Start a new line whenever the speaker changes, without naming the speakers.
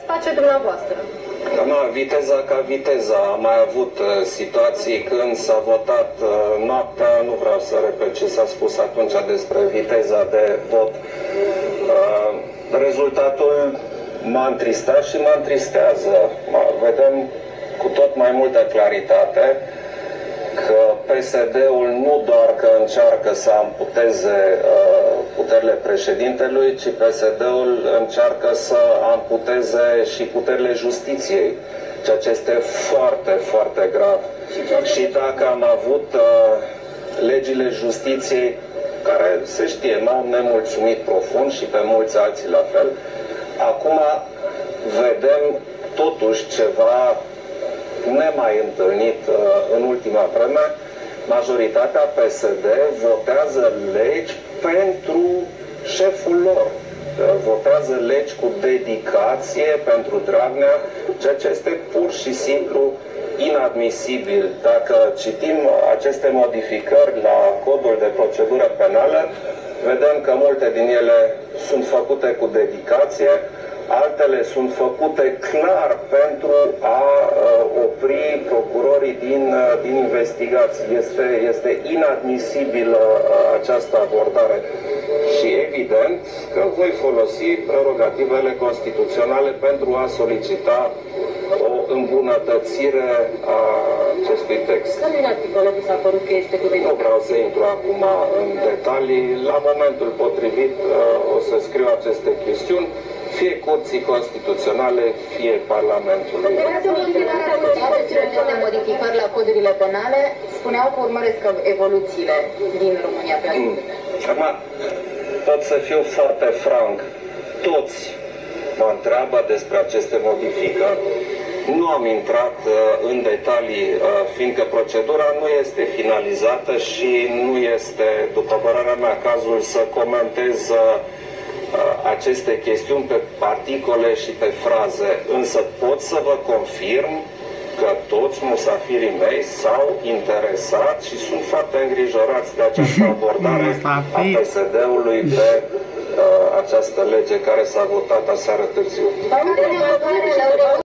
face dumneavoastră?
Viteza ca viteza. Am mai avut situații când s-a votat noaptea, nu vreau să repet ce s-a spus atunci despre viteza de vot. Rezultatul m-a întristat și mă întristează. Vedem cu tot mai multă claritate că PSD-ul nu doar că încearcă să amputeze puterile președintelui, ci PSD-ul încearcă să amputeze și puterile justiției, ceea ce este foarte, foarte grav. Și dacă am avut legile justiției, care se știe, m-au nemulțumit profund și pe mulți alții la fel, acum vedem totuși ceva nemai întâlnit în ultima vreme. Majoritatea PSD votează legi pentru șeful lor. Votează legi cu dedicație pentru Dragnea, ceea ce este pur și simplu inadmisibil. Dacă citim aceste modificări la codul de procedură penală, vedem că multe din ele sunt făcute cu dedicație, altele sunt făcute clar pentru a opri procurorii din investigații. Este inadmisibilă această abordare. Și evident că voi folosi prerogativele constituționale pentru a solicita o îmbunătățire a acestui text.
Care din articole vi s-a părut că este cu dedicație?
Nu vreau să intru acum în detalii. La momentul potrivit o să scriu aceste chestiuni, fie Curții Constituționale, fie Parlamentului.
Aceste modificări la codurile penale spuneau că urmăresc evoluțiile din România pe
Acum, pot să fiu foarte franc. Toți mă întreabă despre aceste modificări. Nu am intrat în detalii, fiindcă procedura nu este finalizată și nu este, după părerea mea, cazul să comentez aceste chestiuni pe articole și pe fraze. Însă pot să vă confirm că toți musafirii mei s-au interesat și sunt foarte îngrijorați de această abordare a PSD-ului pe această lege care s-a votat aseară târziu.